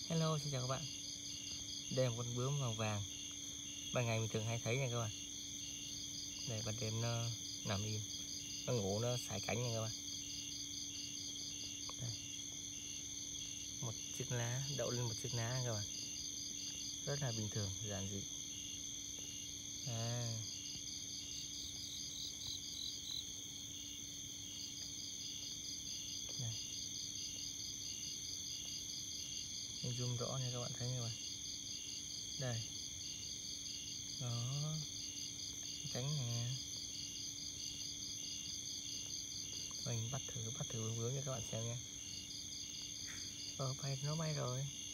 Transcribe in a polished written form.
Hello, xin chào các bạn. Đây là một con bướm màu vàng. Ban ngày mình thường hay thấy nha các bạn. Đây, ban đêm nó nằm im, nó ngủ, nó sải cánh nha các bạn. Đây, một chiếc lá đậu lên một chiếc lá các bạn. Rất là bình thường, giản dị. Đây, mình zoom rõ nha các bạn thấy nha các bạn. Đây, đó, cánh nè. Mình bắt thử bướm cho các bạn xem nha. Nó bay rồi.